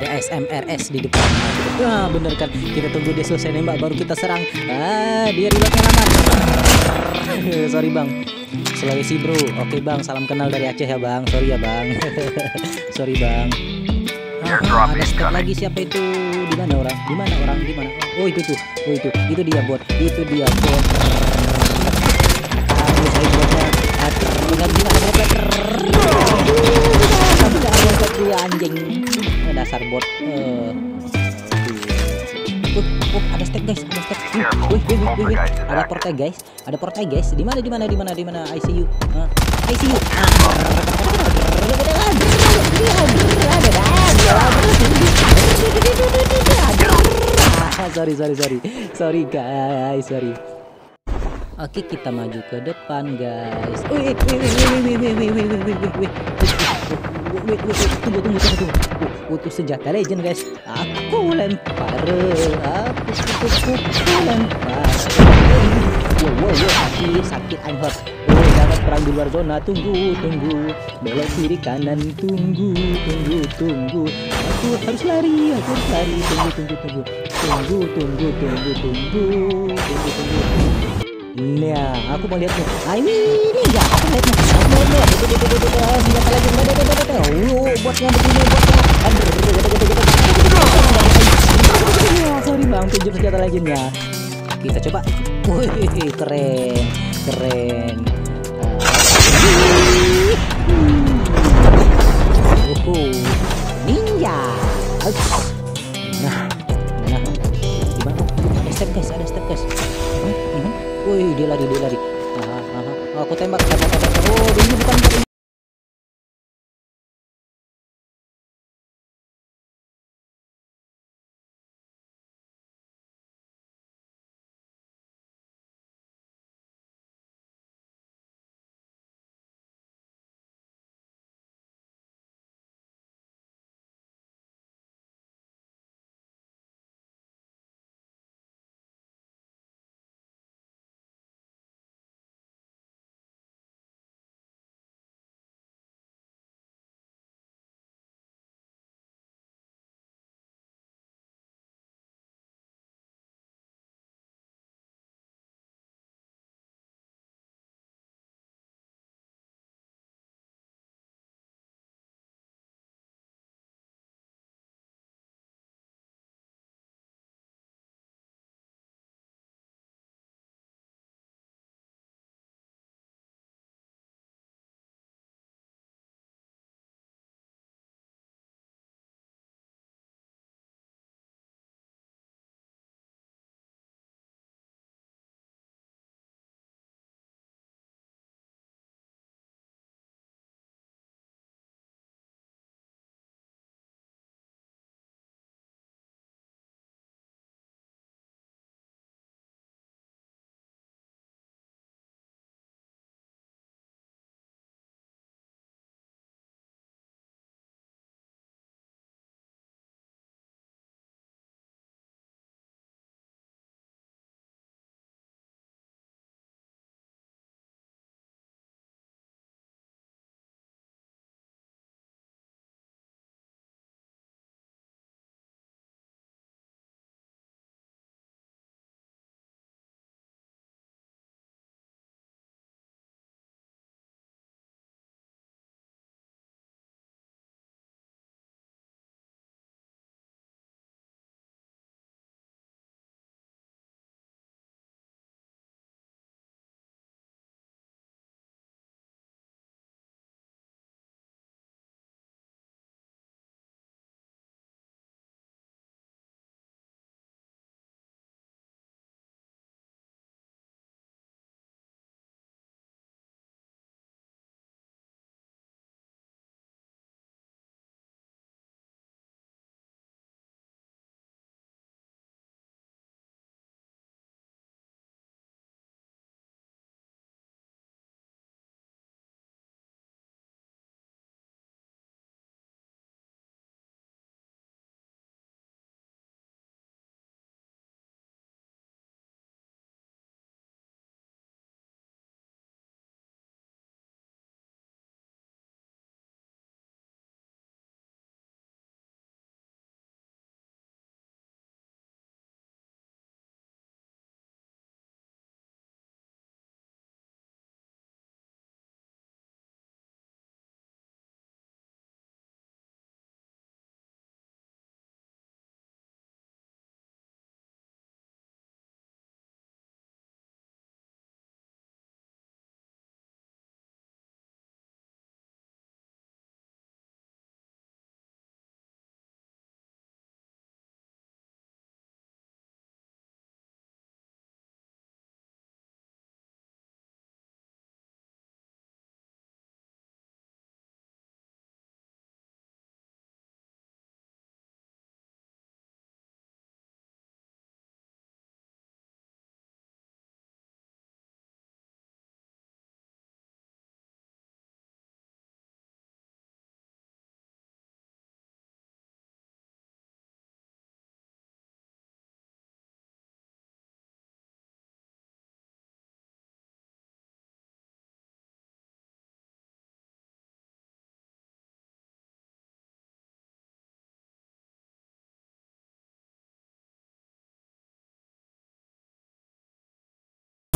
ada SMRS di depan. Wah, bener kan? Kita tunggu dia selesai nembak baru kita serang. Dia reloadnya lama. Sorry bang, Sulawesi bro. Oke bang, salam kenal dari Aceh ya bang. Sorry ya bang. Sorry bang. Ada step lagi, siapa itu? Di mana orang? Di mana orang? Di mana? Oh itu tuh. Oh itu dia bot. Itu dia bot. Saya botnya. Bukan gimana botnya? Dia anjing. Dasar bot. Ada step guys, ada step. Wih. Ada portai guys, ada portai guys. Di mana? ICU. ICU. Sorry guys, sorry. Oke, kita maju ke depan guys. Wih. Tunggu. Itu senjata legend guys. Aku lempar. Wow, sakit I'm hurt. Jangan perang di luar zona. Tunggu. Belok kiri kanan. Tunggu. Aku harus lari. Tunggu. Nah, aku mau lihat nih. Ini enggak. Aku lihat nih. Senjata legend. Botnya begini. Sorry bang, pinjam senjata legendnya. Kita coba. Wih, keren. Ninja. Nah. Gimana? Ada step guys. Wih, dia lari. Aku tembak. Oh, ini bukan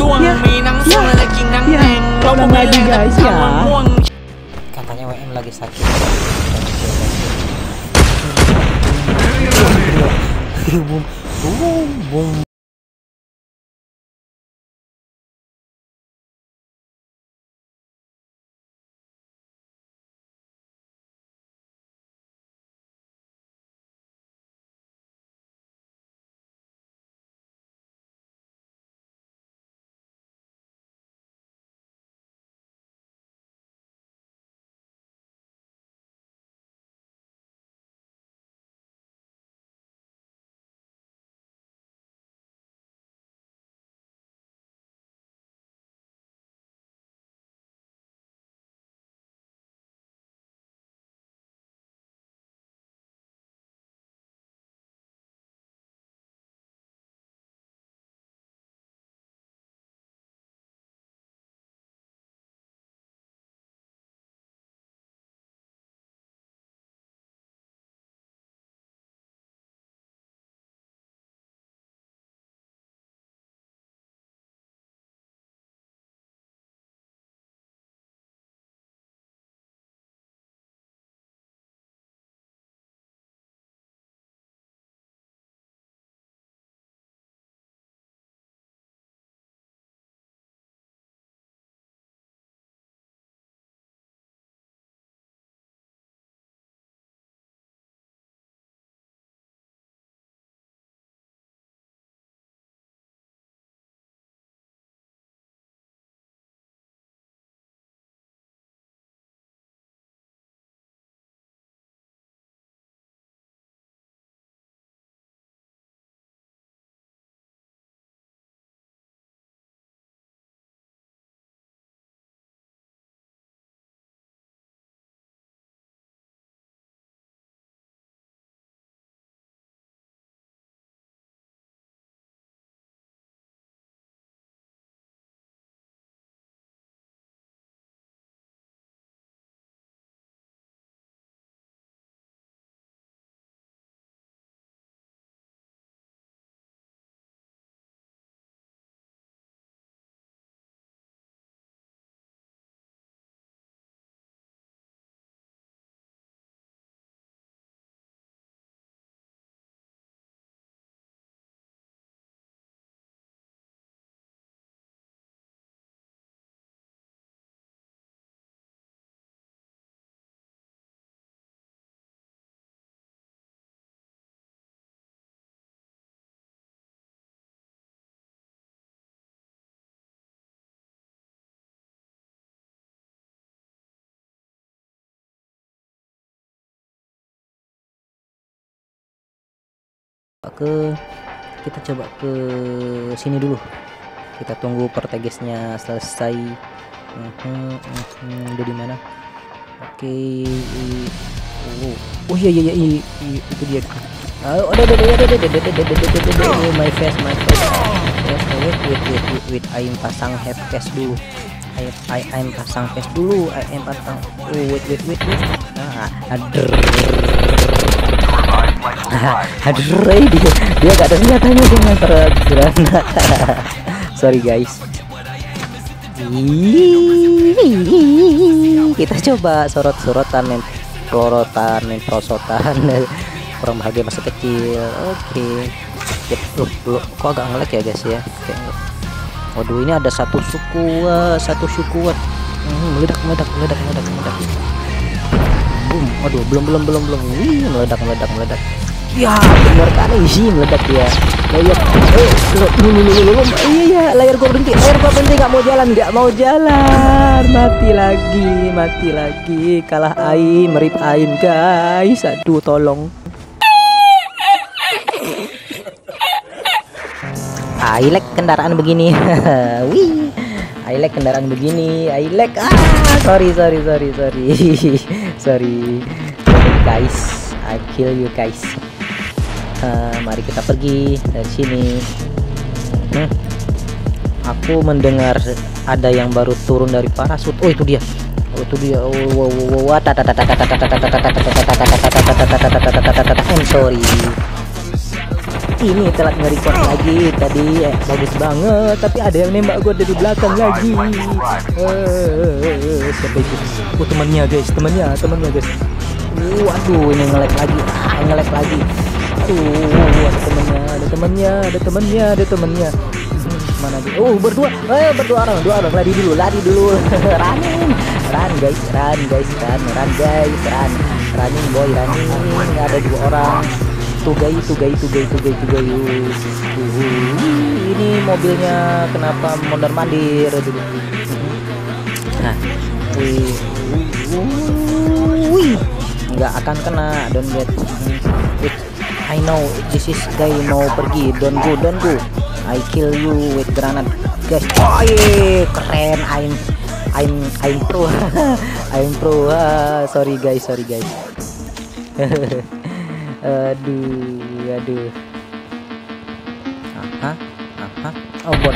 Ulang lagi guys ya. Katanya WM lagi sakit. Boom. Kita coba ke sini dulu. Kita tunggu pertegesnya selesai. Udah di mana? Oke. Oh iya itu dia. My face. Wait, I'm pasang face dulu. I'm pasang face dulu. I'm pasang. Wait. Aduh, dia gak ada senjatanya dengan granat. Sorry guys. Kita coba prosotan orang bahagia masa kecil. Oke. Loh, kok agak ngelag ya guys ya. Waduh, ini ada satu suku kuat. Meledak. Boom. Waduh, belum. Wih, meledak. Ya, benar kali sih meledak dia. Layar. Iya, layar gua berhenti. Nggak mau jalan. Mati lagi. Kalah Ain, merip Ain, guys. Aduh, tolong. Ailek kendaraan begini. Wih. Ailek kendaraan begini. Sorry. Sorry guys. I kill you guys. Mari kita pergi dari sini. Aku mendengar ada yang baru turun dari parasut. Oh, itu dia. I'm sorry. Ini telat nge-record lagi tadi. Bagus banget, tapi ada yang nembak gue dari belakang lagi. Siapa itu? Oh, temannya guys, temannya guys. Waduh, ini nge-lag lagi. Nge-lag lagi. Ada temannya. Mana dia? Oh, berdua orang lari dulu. Run guys. Running boy. Ada 2 orang. Tugai. Ini mobilnya kenapa mondar-mandir dulu? Nah, nggak akan kena. Don't get. I know this is guy mau pergi. Don't go. I kill you with granate, guys. Oh yeah, keren. I'm pro. I'm pro. Sorry guys. Aduh. Oh, bot.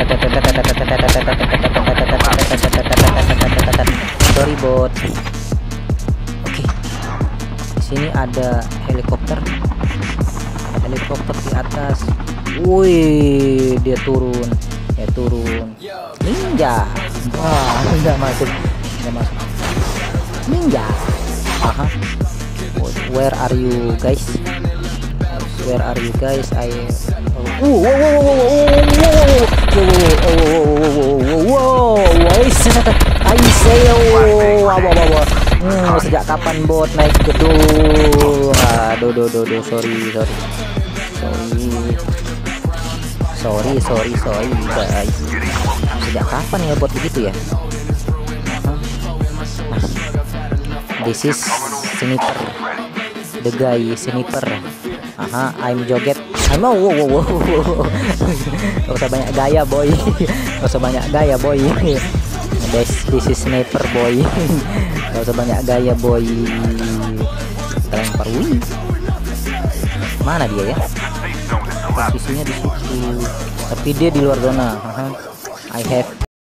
Sorry bot. Oke. Di sini ada helikopter di atas. Wih, dia turun. Ninja. Wah, enggak masuk. Ninja. Where are you guys? Sejak kapan bot naik gedung? Aduh, sorry guys. Sejak kapan ya bot begitu ya? This is sniper. The guy sniper. I'm joget. Wow. Gak usah banyak gaya boy. This is sniper boy. Gak usah banyak gaya boy. Kita lempar. Mana dia ya? Posisinya di situ. Tapi dia di luar zona. I have